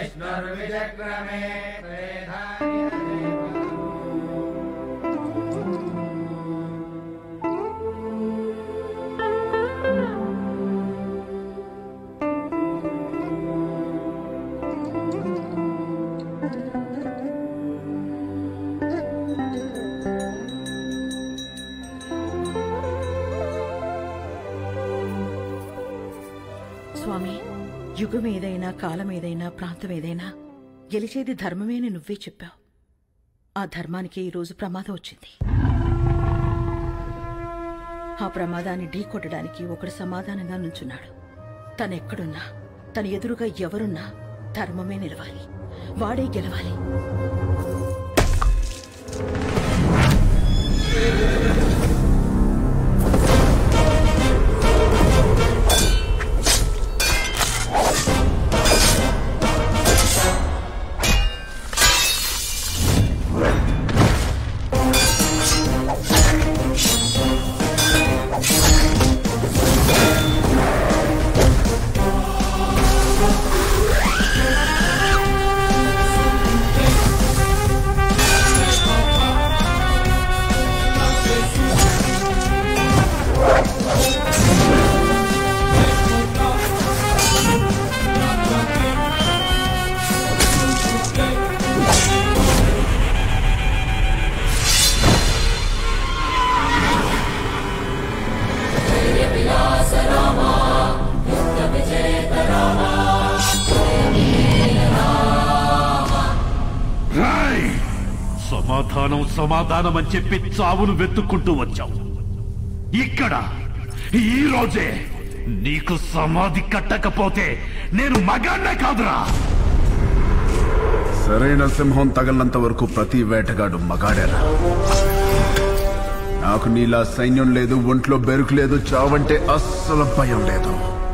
విష్ణుర్విచక్రమే స్వామి, యుగం ఏదైనా, కాలం ఏదైనా, ప్రాంతం ఏదైనా గెలిచేది ధర్మమే అని నువ్వే చెప్పావు. ఆ ధర్మానికి ఈరోజు ప్రమాదం వచ్చింది. ఆ ప్రమాదాన్ని ఢీకొట్టడానికి ఒకడు సమాధానంగా నుంచున్నాడు. తనెక్కడున్నా, తన ఎదురుగా ఎవరున్నా ధర్మమే నిలవాలి, వాడే గెలవాలి. సమాధానం సమాధానం అని చెప్పి చావును వెతుక్కుంటూ వచ్చావు. ఇక్కడ ఈ రోజే నీకు సమాధి కట్టకపోతే నేను మగాన్నే కాదురా. సరైన సింహం తగలనంత వరకు ప్రతి వేటగాడు మగాడేరా. నాకు నీలా సైన్యం లేదు, ఒంట్లో బెరుకు లేదు, చావంటే అస్సలు భయం లేదు.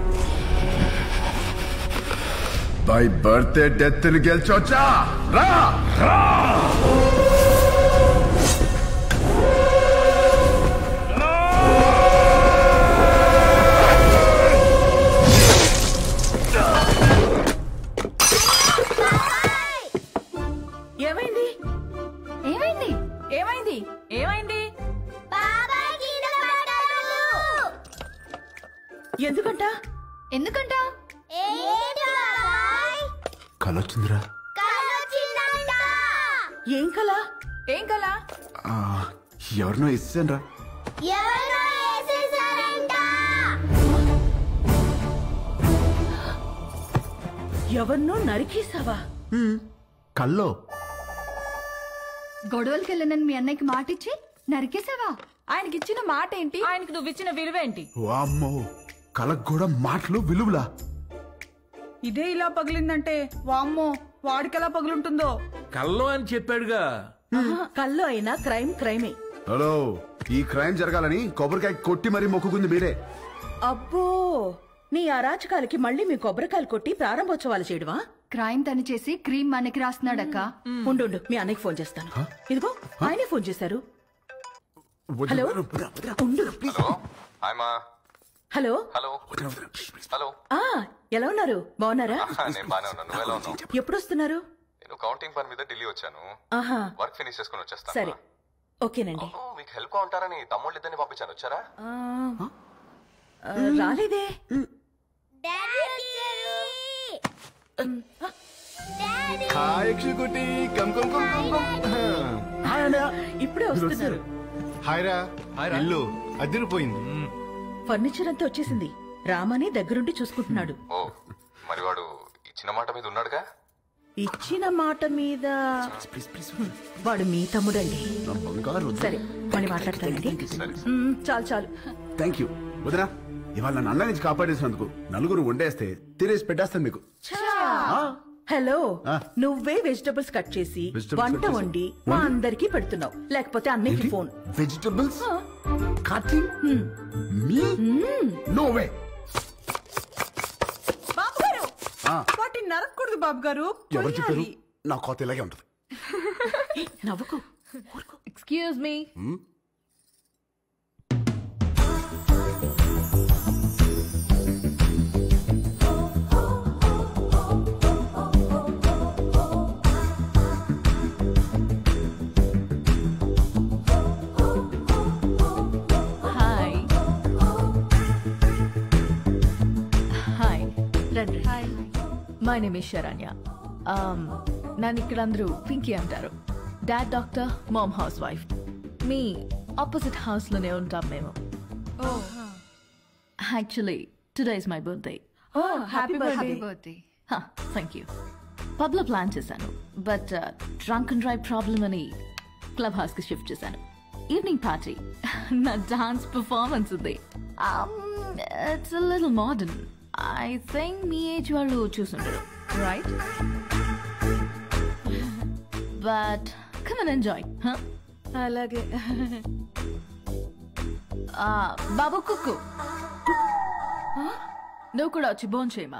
బై బర్త్డే డెత్ ని గెలిచొచ్చా రా. ఏమైంది? ఏమైంది? ఏమైంది? ఏమైంది? ఎందుకంట? ఎందుకంట? కలొచ్చిందిరా. ఏం కల? ఏం కల? ఎవరినో ఇస్తానరా. ఎవరినో నరికేసావా? కల్లో గొడవలకి వెళ్ళనని మీ అన్నయ్యకి మాటిచ్చి నరికేసావా? ఆయనకిచ్చిన మాట ఏంటి? ఆయనకి నువ్విచ్చిన విలువేంటి? వామ్మో, కలకు కూడా మాటలు విలువలా. ఇదే ఇలా పగిలిందంటే వామ్మో వాడికెలా పగులుంటుందో. కల్లో అని చెప్పాడుగా. కల్లో అయినా క్రైమ్ క్రైమే. హలో, ఈ క్రైమ్ జరగాలని కొబ్బరికాయ కొట్టి మరీ మొక్కుకుంది మీరే. అబ్బో, నీ అరాచకాలకి మళ్ళీ మీ కొబ్బరికాయలు కొట్టి ప్రారంభోత్సవాలు చేయడమా? క్రైమ్ తను చేసి క్రీమ్ మనకి రాస్తున్నాడక్క. ఉండు, మీ అన్నయ్యకి ఫోన్ చేస్తాను. ఇదిగో ఆయనే ఫోన్ చేశారు. హలో, ఉండు. Hello hello hello. ఎలా ఉన్నారు? బాగున్నారా? నేను బానే ఉన్నాను. నువ్వు ఎలా ఉన్నావు? ఎప్పుడు వస్తున్నారు? నేను కౌంటింగ్ పని మీద ఢిల్లీ వచ్చాను. ఆహా, వర్క్ ఫినిష్ చేసుకుని వచ్చేస్తాను. సరే, ఓకేనండి. మీకు హెల్ప్ గా ఉంటారని తమ్ముళ్ళు ఇద్దరిని పంపించాను. వచ్చారా? రాలేదే. ఇప్పుడే వస్తున్నారు. ఇల్లు అదిరిపోయింది. ఫర్నిచర్ అంతా వచ్చేసింది. రామని దగ్గరుండి చూసుకుంటున్నాడు. ఓ, మరి వాడు ఇచ్చిన మాట మీద ఉన్నాడుగా? ఇచ్చిన మాట మీద వాడు మీ తమ్ముడండి. సరే, మళ్ళీ మాట్లాడతానండి. చాలు చాలు. థ్యాంక్ యూ వదినా. ఇవాళ నన్ను అన్న నుంచి కాపాడేసినందుకు నలుగురు వండేస్తే తినేసి పెట్టేస్తాను మీకు. హలో, నువ్వే వెజిటబుల్స్ కట్ చేసి వంట వండి మా అందరికి పెడుతున్నావు. లేకపోతే అన్నయ్యకి phone. Vegetables cutting? No way. బాబు గారు, వాటిని నరకూడదు బాబు గారు. ఎవరు చెప్పారు? నా కోత ఇలాగే ఉంటుంది. నవ్వుకో. Excuse me. రండి. My name is Saranya. నన్ను ఇక్కడ అందరూ పింకీ అంటారు. Dad doctor, mom housewife. మీ ఆపోజిట్ హౌస్ లోనే ఉంటాం మేము. Actually today is my birthday. Happy birthday. Thank you. పబ్లో ప్లాన్ చేశాను, but drunk and drive problem అని క్లబ్ హౌస్ కి షిఫ్ట్ చేశాను. ఈవినింగ్ పార్టీ, నా డాన్స్ పర్ఫార్మెన్స్ ఉంది. It's little modern. I think మీ ఏజ్ వాళ్ళు చూసుంటారు, right? But come and enjoy. అలాగే. బాబు కుక్కు, నువ్వు కూడా వచ్చి బోన్ చేయమా.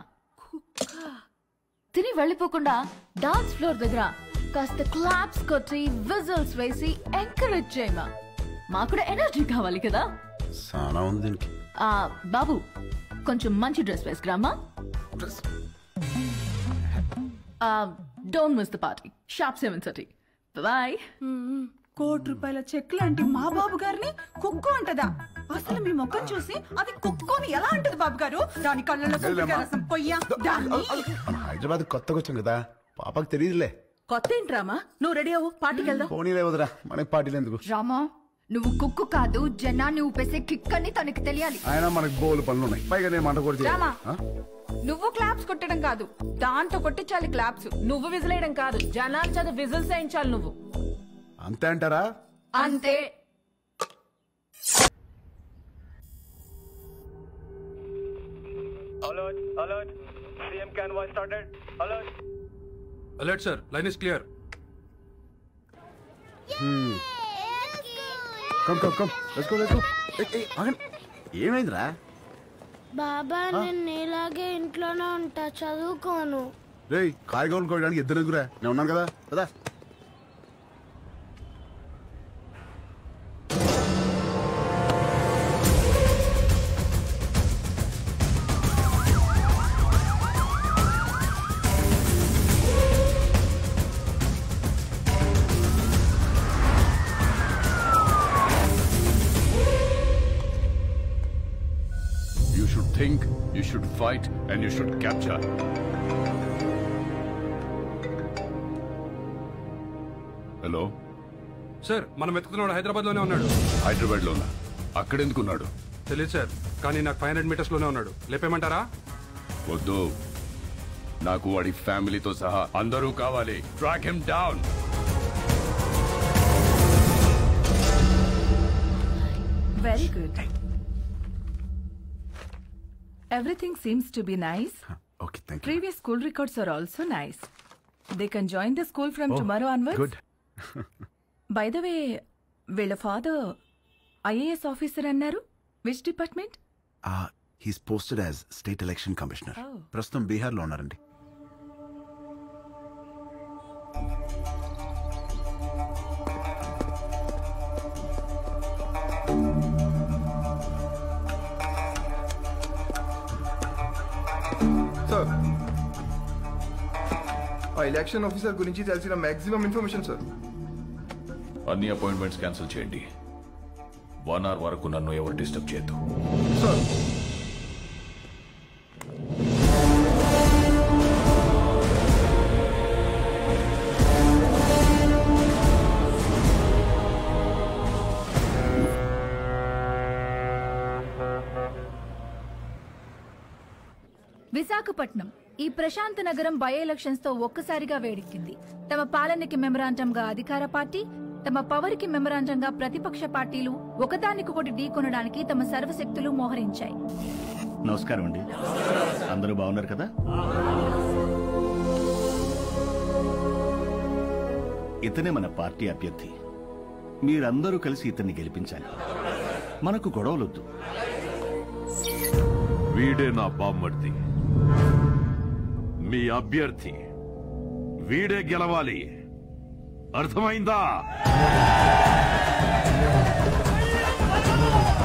తిని వెళ్ళిపోకుండా డాన్స్ ఫ్లోర్ దగ్గర కాస్త క్లాప్స్ కొట్టి విజిల్స్ వేసి ఎంకరేజ్ చేయమా. మాకు కూడా ఎనర్జీ కావాలి కదా. చాలా ఉంది దీనికి. బాబు కొంచెం మంచి డ్రెస్ వేసుకురామా. Don't miss the party. Sharp 7:30. Bye. ₹1,00,00,000 cheque లాంటి మా బాబు గారిని కుక్కు అంటదా? అసలు మీ ముఖం చూసి అది కుక్కుని ఎలా అంటది బాబు గారు? దాని కళ్ళలో రసం పొయ్యా. హైదరాబాద్ కొత్తగా వచ్చాం కదా, పాపకు తెలియదులే. కొత్త ఏంట్రామా? నువ్వు రెడీ అవ్వు, పార్టీకి వెళ్దాం. పోనీలే వదరా, మనకి పార్టీలు ఎందుకు? రామా, నువ్వు కుక్కు కాదు, జనాన్ని ఊపేసే కిక్ అని తనకి తెలియాలి. ఆయన మనకి బోలు పనులు ఉన్నాయి, పైగా నేను మంట కూడా రామా, నువ్వు క్లాప్స్ కొట్టడం కాదు, దాంతో కొట్టించాలి క్లాప్స్. నువ్వు విజిలేయడం కాదు, జనాలు చదువు విజిల్స్ వేయించాలి నువ్వు. అంతే అంటారా? అంతే. Alert, alert. CM convoy started. Alert. Alert, sir. Line is clear. Come. Let's go. ఏమైందిరా? బాబా, నేను ఇలాగే ఇంట్లోనే ఉంటా, చదువుకోను. రేయ్, కాయగూరలు కోయడానికి ఇద్దరు ఎదుగురా, నేను ఉన్నాను కదా కదా. Think, you should fight, and you should capture. Hello sir, మనం వెతుకుతున్నాడు హైదరాబాద్ లోనే ఉన్నాడు. హైదరాబాద్ లోనా? అక్కడెందుకు ఉన్నాడు? తెలియదు సార్, కానీ నాకు 500 మీటర్స్ లోనే ఉన్నాడు. లేపేమంటారా? వద్దు, నాకు వాడి ఫ్యామిలీతో సహా అందరూ కావాలి. Track him down. Very good. Everything seems to be nice. Okay, thank you. Previous school records are also nice. They can join the school from tomorrow onwards. Good. By the way, వీళ్ళ father IAS officer అన్నారు. Which department? He's posted as State Election Commissioner. ప్రస్తుతం బీహార్ లో ఉన్నారండి. Sir, ఆ election officer గురించి తెలిసిన maximum information sir. అన్ని appointments cancel చేయండి. 1 hour వరకు నన్ను ఎవరు డిస్టర్బ్ చేయొద్దు. సార్, విశాఖపట్నం ఈ ప్రశాంత నగరం బై ఎలక్షన్స్ తో ఒక్కసారిగా వేడెక్కింది. తమ పాలనకి మెమరాండంగా అధికార పార్టీ, తమ పవర్ కి మెమరాండంగా ప్రతిపక్ష పార్టీలు ఒకదానికొకటి ఢీకొనడానికి తమ సర్వశక్తులు మోహరించాయి. నమస్కారం అండి, అందరూ బాగున్నారు కదా? ఇతనే మన పార్టీ అభ్యర్థి. మీరందరూ కలిసి ఇతన్ని గెలిపించాలి. మనకు గొడవలొద్దు. వీడే నా బామ్మర్ది, మీ అభ్యర్థి. వీడే గెలవాలి, అర్థమైందా?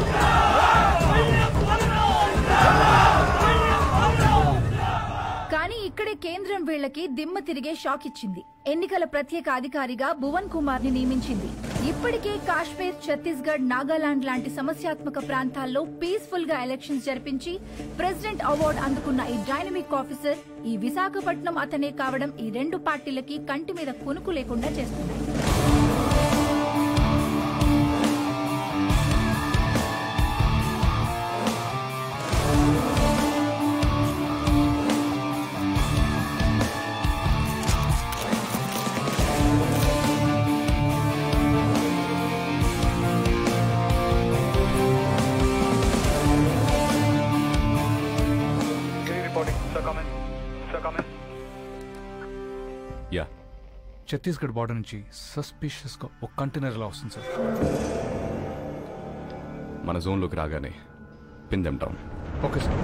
కానీ కానీ ఇక్కడే కేంద్రం వీళ్లకి దిమ్మ తిరిగే షాక్ ఇచ్చింది. ఎన్నికల ప్రత్యేక అధికారిగా భువన్ కుమార్ ని నియమించింది. ఇప్పటికే కాశ్మీర్, ఛత్తీస్గఢ్, నాగాలాండ్ లాంటి సమస్యాత్మక ప్రాంతాల్లో పీస్ఫుల్ గా ఎలక్షన్స్ జరిపించి ప్రెసిడెంట్ అవార్డు అందుకున్న ఈ డైనమిక్ ఆఫీసర్ ఈ విశాఖపట్నం అతనే కావడం ఈ రెండు పార్టీలకి కంటి మీద కునుకు లేకుండా చేస్తుంది. ఛత్తీస్గఢ్ బార్డర్ నుంచి సస్పిషియస్ గా ఒక కంటైనర్ లా వస్తుంది సార్. మన జోన్లోకి రాగానే pin them down. Okay sir.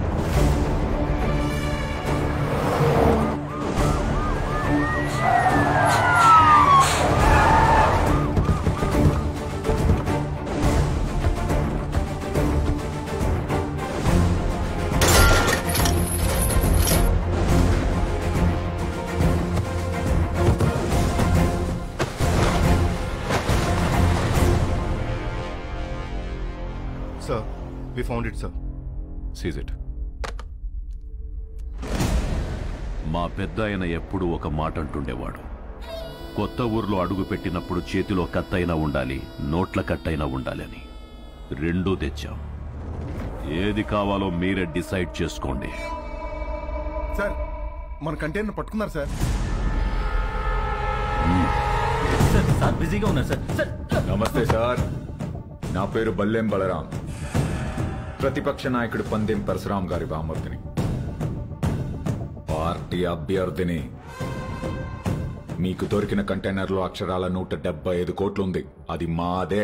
Sir, we found it, sir. Seize it. మా పెద్ద ఆయన ఎప్పుడు ఒక మాట అంటుండేవాడు, కొత్త ఊర్లో అడుగు పెట్టినప్పుడు చేతిలో కత్తైనా ఉండాలి, నోట్ల కట్టైనా ఉండాలి అని. రెండూ తెచ్చాం. ఏది కావాలో మీరే డిసైడ్ చేసుకోండి. సార్, మన కంటైనర్ పట్టుకున్నారు సార్. సార్ బిజీగా ఉన్నారు సార్. నమస్తే సార్, నా పేరు బల్లెం బలరాం, ప్రతిపక్ష నాయకుడు పందెం పరశురాం గారి బామర్దిని, పార్టీ అభ్యర్థిని. మీకు దొరికిన కంటైనర్లో అక్షరాల 175 కోట్లు ఉంది, అది మాదే.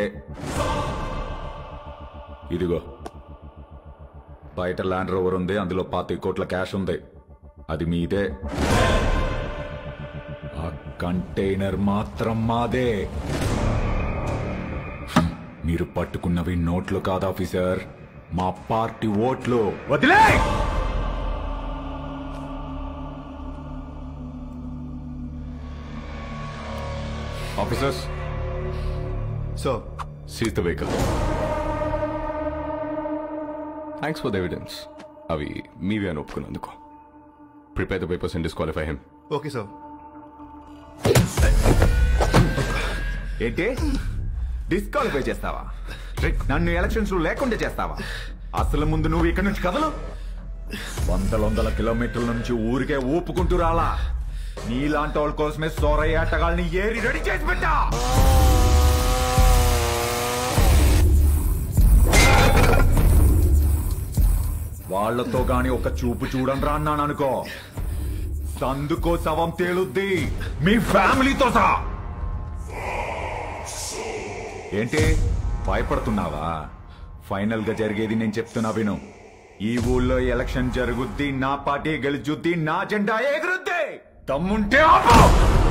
ఇదిగో బయట ల్యాండ్ రోవర్ ఉంది, అందులో 25 కోట్ల క్యాష్ ఉంది, అది మీదే. ఆ కంటైనర్ మాత్రం మాదే. మీరు పట్టుకున్నవి నోట్లు కాదు ఆఫీసర్, మా పార్టీ ఓట్లు. వదిలే! Officers, sir, seize the vehicle. Thanks for the evidence. అవి మీవే అని ఒప్పుకున్నందుకు. Prepare the papers and disqualify him. Okay sir. ఏంటి డిస్క్వాలిఫై చేస్తావా? నన్ను ఎలక్షన్స్ లేకుండా చేస్తావా? అసలు ముందు నువ్వు ఇక్కడ నుంచి కదలు. వందల కిలోమీటర్ల నుంచి ఊరికే ఊపుకుంటూ రాలా. నీలాంటి వాళ్ళ కోసమే సోరయ్య ఆటగాళ్ళని ఏరి రెడీ చేసి పెట్టా. వాళ్లతో గాని ఒక చూపు చూడండి రా అన్నాను అనుకో, సందుకో శవం తేలుద్ది, మీ ఫ్యామిలీతో సహా. ఏంటి భయపడుతున్నావా? ఫైనల్ గా జరిగేది నేను చెప్తున్నా విను. ఈ ఊళ్ళో ఎలక్షన్ జరుగుద్ది, నా పార్టీ గెలుచుద్ది, నా జెండా ఎగురుద్ది. దమ్ముంటే ఆపు.